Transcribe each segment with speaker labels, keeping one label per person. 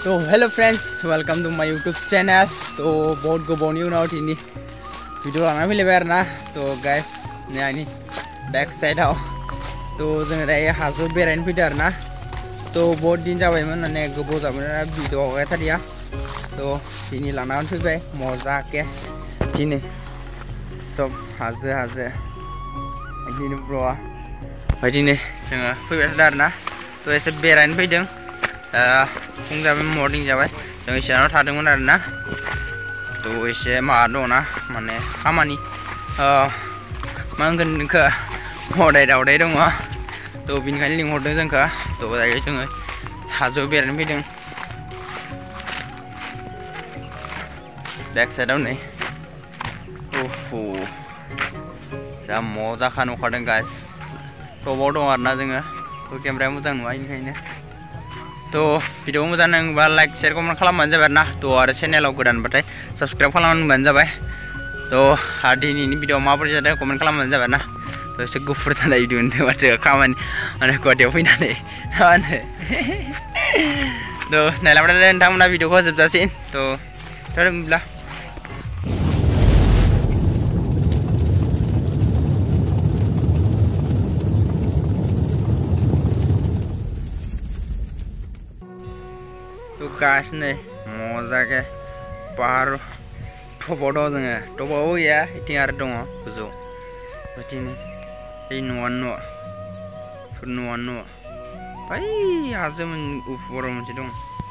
Speaker 1: तो hello friends, welcome to my YouTube channel. तो बहुत गोबावनि उनाव दिनै भिडिअ लाना फैलायबाय आरोना। तो गाइस नै आंनि बैक साइडआव तो जोङो दायो हाजो बेरायनो फैदों आरोना। तो बहुत दिन जाबायमोन, माने गोबाव जाबाय भिडिअ हगारथारिया। तो दिनै लाना फैबाय मजाके दिनै सब हाजो बिदिनो ब्र'आ ओमफ्राय दिनै जोङो फैबाय थादों आरोना। तो एसे बेरायनो फैदों। फुं जाबाय, मर्निं जाबाय, जों इसानाव थादोंमोन आरोना। तो एसे माबा दंना, माने खामानि मा होनगोन नोंखौ हदाय दावदाय दङ। तो बिनिखायनो लिंहरदों जोंखौ। तो दायो जोङो हाजोआव बेरायनो फैदों। बेक साइडआव नै जा मजाखा नुखादों गाइस। टपाव दं आरोना जोङो। तो केमेराया मोजां नुवा बेनिखायनो। तो भिडिअ मोजां नांबा लाइक शेयर कमेन्ट खालामबानो जाबाय आरोना। तो आरो चेनेलाव गोदानबाथाय साबस्क्राइब खालामबानो जाबाय। तो दिनैनि भिडिअ माबोरै जादों कमेन्ट खालामबानो जाबाय ना। तो एसे गुफुर जानाय भिडिअ नुदों माथो खामानि माने गुवाहाटियाव फैनानै मा होनो। तो नायलांबाय थादो नोंथांमोना भिडिअखौ जोबजासिम। तो होनब्ला तो गाइस नै मजाके पाहार टपाव दं जोङो। टपाव गैया, इथिं आरो दङ गोजौ। बिदिनो बै न'आनो न' बै हाजो उफुराव मोनसे दं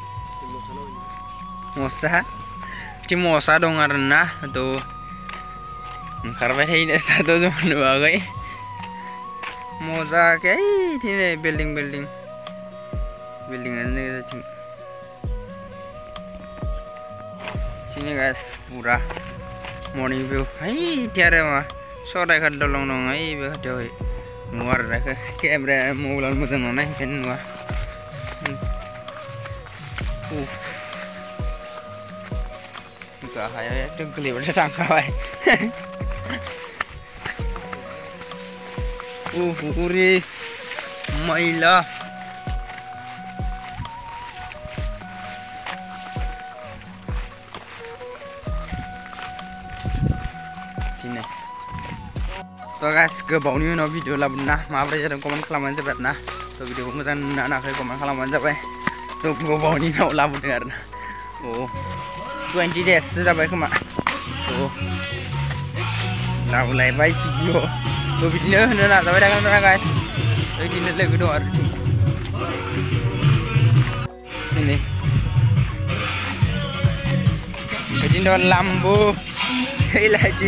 Speaker 1: मसा। बिथिं मसा दं आरोना। तो ओंखारबाय थायो दाथ' जों नुवाखै। मजाके दिनै बिल्डिंआनो जोंथिं sini guys, pura morning view. Hai tiada mah sore kan dolong dong ai be jauh luar dah ke kamera mobilan mudah nona kan luar. Juga hai tengkeli pada tangkap ai. Uri maila. तो guys गोबावनि उनाव video लाबोना माबोरै जादों comment खालामबानो जाबाय आरोना। तो भिडिअखौ मोजां नाङाखै कमेन्ट खालामबानो जाबाय। तो गोबावनि उनाव लाबोदों आरोना। 20 days जाबाय खोमा। तो लाबोलायबाय भिडिअ। तो बिदिनो होनो नाजाबाय थागोन ना गाइस। बिदिनो लोगो दं आरो दिनै बिदिनो लाम्बो हैलायदि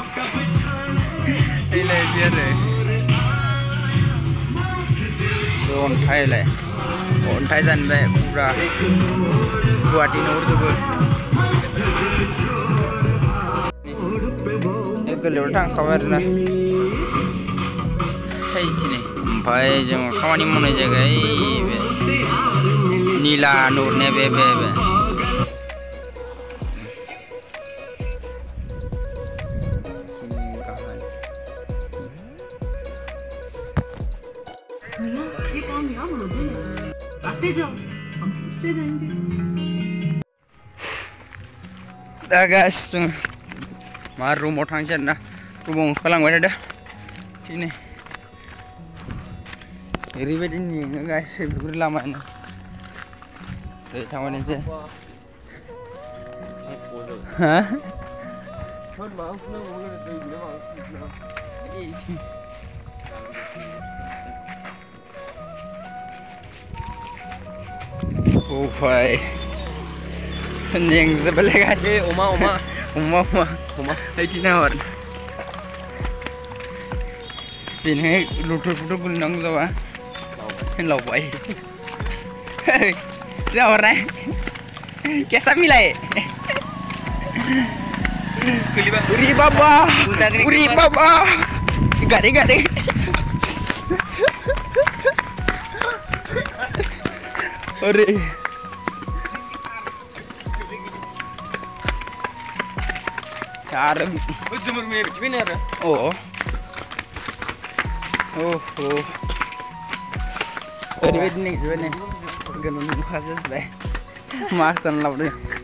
Speaker 1: आरो अन्थाइ जानबाय पुरा गुवाहाटि नुहुरजोबो। गोरलैयाव थांखाबाय आरोना। दिनै ओमफ्राय जों खामानि मावनाय जायगा बे निला नुहुरनाया बे दा गाइस जों मा रुमाव थांसै आरोना। रुमाव ओंखारलांबाय थादों दिनै। ओरैबायदि मेङो गाइस बेफोर लामायानो। दै थांबायनोसै हा भाई नेंजोबबायलै गासै अमा बिदि नाहर बेनो लुथुर फुथुर गोलैनांगौ जाबा लावबाय जाहरनाय केसा मिलाय उरि बाबा गारि अरे यार ओरैबायदि नेंजोबबाय नै गोलोम खाजोबबाय मास्क गानना लाबोदों